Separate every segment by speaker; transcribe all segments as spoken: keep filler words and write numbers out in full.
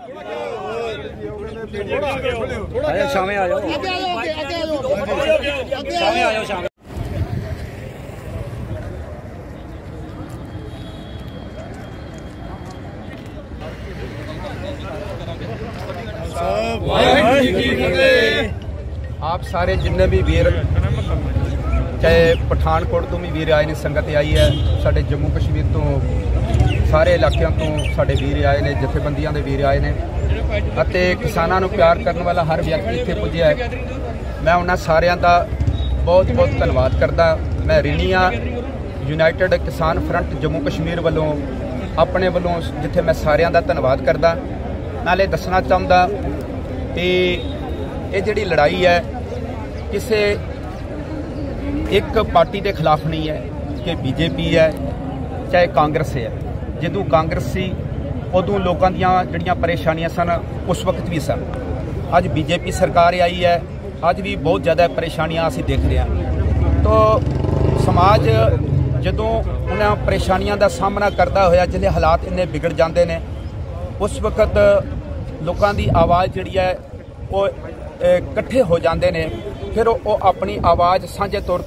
Speaker 1: शामे आ जाओ, शामे आ जाओ, शामे।
Speaker 2: आप सारे जिन्ने भी वीर, चाहे पठानकोट तो भी वीर आए ने, संगत आई है, साढ़े जम्मू कश्मीर तो सारे इलाकों तो साढ़े वीर आए ने, जथेबंदियां दे वीर आए ने, अते किसानां नूं प्यार करने वाला हर व्यक्ति इत्थे पुज्या है। मैं उन्हां सारियां दा बहुत बहुत धन्नवाद करदा। मैं ऋणी हाँ यूनाइटेड किसान फ्रंट जम्मू कश्मीर वालों अपने वालों जिथे मैं सारियां दा धन्नवाद करदा। नाले दसना चाहता कि ये जिहड़ी लड़ाई है किसी एक पार्टी के खिलाफ नहीं है कि बीजेपी है चाहे कांग्रेस है। जदों कांग्रेस सी उदों लोगों दी जिहड़ियां परेशानियां सन उस वक्त भी सन। अज बीजेपी सरकार आई है, अज भी बहुत ज़्यादा परेशानियां असीं देख रहे हैं। तो समाज जदों उन्हां परेशानियां का सामना करता होया जिहड़े हालात इन्ने बिगड़ जाते हैं, उस वक्त लोगों की आवाज़ जिहड़ी है वो इकट्ठे हो जाते हैं, फिर वो अपनी आवाज़ साझे तौर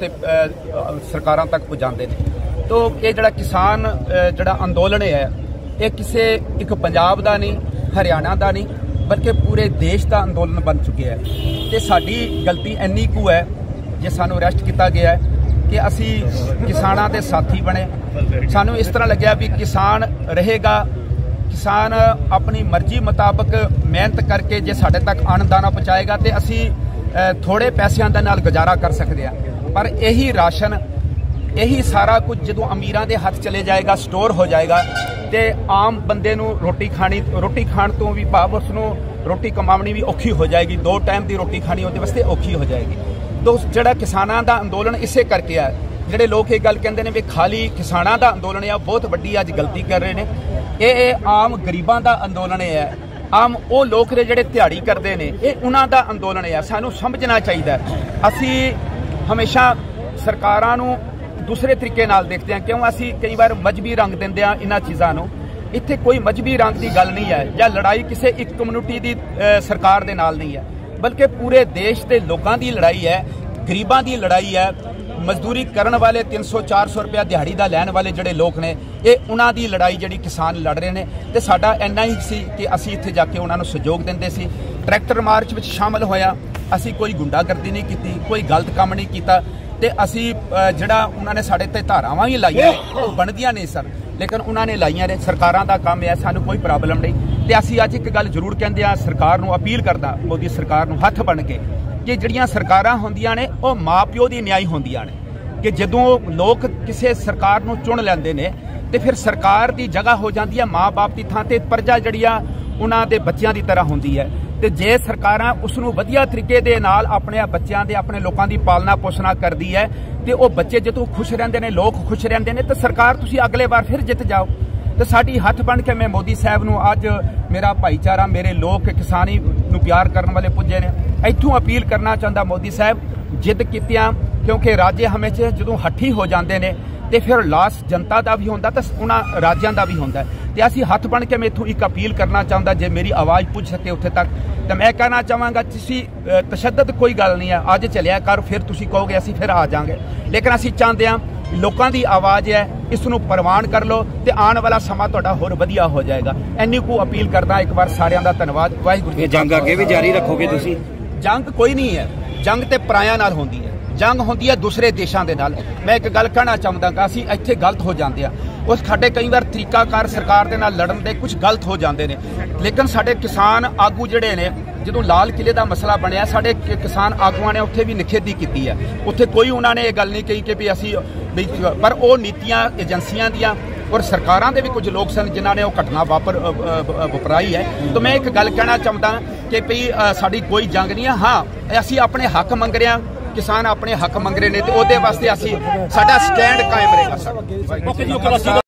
Speaker 2: पर सरकारां तक पहुँचाते हैं। तो ये जिहड़ा किसान जिहड़ा अंदोलन है ये किसी एक पंजाब का नहीं, हरियाणा का नहीं, बल्कि पूरे देश का अंदोलन बन चुका है। तो साडी गलती इन्नी कु है जे सानू अरैसट किया गया है कि असी किसानां दे साथी बने। सानू इस तरह लग्या भी किसान रहेगा, किसान अपनी मर्जी मुताबिक मेहनत करके जे साढ़े तक अन्नदाना पहुँचाएगा तो असी थोड़े पैसों के नाल गुजारा कर सकते हैं। पर यही राशन यही सारा कुछ जो अमीरां दे हाथ चले जाएगा, स्टोर हो जाएगा, तो आम बंदे नूं रोटी खानी रोटी खाण तो भी भाव उसनूं रोटी कमावनी भी औखी हो जाएगी, दो टाइम की रोटी खानी उहदे वास्ते औखी हो जाएगी। तो जिहड़ा किसानां दा अंदोलन इसे करके है, जिहड़े लोग ये गल कहंदे ने भी खाली किसानां दा अंदोलन है, बहुत वड्डी अज गलती कर रहे हैं। ये आम गरीबां दा अंदोलन है, आम वो लोग ने जिहड़े दिहाड़ी करते हैं, ये उन्हां दा अंदोलन है। सानू समझना चाहिए। असी हमेशा सरकारां नूं दूसरे तरीके नाल देखते हैं, क्यों असी कई बार मजहबी रंग देंदे आ इन्हां चीज़ां नूं। इत्थे कोई मजहबी रंग की गल नहीं है, या लड़ाई किसी एक कम्यूनिटी की सरकार दे नाल नहीं है, बल्कि पूरे देश के लोगों की लड़ाई है, गरीबां की लड़ाई है। मजदूरी करने वाले तीन सौ चार सौ रुपया दिहाड़ी का लैन वाले जोड़े लोग ने, ये उन्हां दी लड़ाई जिहड़ी किसान लड़ रहे हैं। तो साडा इन्ना ही सी कि असी इत्थे जाके उन्होंने सहयोग देंदे सी, ट्रैक्टर मार्च में शामिल होया, असी कोई गुंडागर्दी नहीं की, कोई गलत काम नहीं किया। तो असी जिहड़ा उन्होंने साडे ते धारावां भी लाइयां वो बनदियां नहीं सन, लेकिन उन्होंने लाइयां ने। सरकारां दा काम है, सानू कोई प्रॉब्लम नहीं। तो असी अज एक गल जरूर कहंदे आ, सरकार नूं अपील करदा, मोदी सरकार नूं हत्थ बन के कि जिहड़ियां सरकारां होंदियां ने वो माँ प्यो दी न्याय होंदियां ने, कि जदों लोग किसी सरकार नूं चुन लैंदे ने तो फिर सरकार की जगह हो जाती है माँ बाप की थां ते प्रजा जिहड़ियां उन्हां दे बच्चियां की तरह होंदी है। तो जे सरकारां उसनूं वधिया तरीके दे नाल अपने बच्चों के अपने लोगों की पालना पोषणा करती है, तो वो बच्चे जदों खुश रहंदे ने, लोग खुश रहंदे ने, तो सरकार तुसीं अगले बार फिर जित जाओ। तो साडी हथ बन के मैं मोदी साहब नूं अज मेरा भाईचारा, मेरे लोग किसानी नूं प्यार करने वाले पुजे ने, इत्थों अपील करना चाहता मोदी साहब जिद कीतियां, क्योंकि राजे हमेशा जदों हठी हो जाते हैं तो फिर लास जनता का भी होंदा तो उन्हां राज्यां का भी होंदा। तो असीं हथ बन के मैं इत्थों एक अपील करना चाहता, जे मेरी आवाज़ पुज सके उत्थे तक, तो मैं कहना चाहांगा तुसीं तशद्दद कोई गल नहीं है, अज चलिया कर फिर तुसीं कहोगे असीं फिर आ जाएंगे, लेकिन असीं चाहते हैं लोगों की आवाज़ है, इसनूं प्रवान कर लो तो आने वाला समा तुहाडा होर वधिया हो जाएगा। इन्नी को अपील करदा, एक बार सारिਆਂ ਦਾ धन्नवाद। वाहिगुरू।
Speaker 1: जंग अगे भी जारी रखोगे तुसीं?
Speaker 2: जंग कोई नहीं है, जंग तो पराया नाल होंदी है, जंग होंदी है दूसरे देशों के नाल। मैं एक गल कहना चाहता कि असीं इत्थे गलत हो जाते हैं, उस साडे कई बार तरीकाकार सरकार के नाल लड़न दे कुछ गलत हो जाते हैं, लेकिन साडे किसान आगू जिहड़े ने जो लाल किले का मसला बनया, साडे किसान आगुआं ने उत्थे भी निखेधी की है, उत्थे कोई उन्होंने ये गल नहीं कही कि भी असी भी, पर वो नीतियां एजेंसियां दियां और सरकारां दे भी कुछ लोग सन जिन्होंने वो घटना वापर वपराई है। तो मैं एक गल कहना चाहता कि भई साडी कोई जंग नहीं है। हाँ, असी अपने हक मंग रहे हैं, किसान अपने हक मंग रहे हैं, तो उसदे वास्ते असी साडा स्टैंड कायम रहेगा।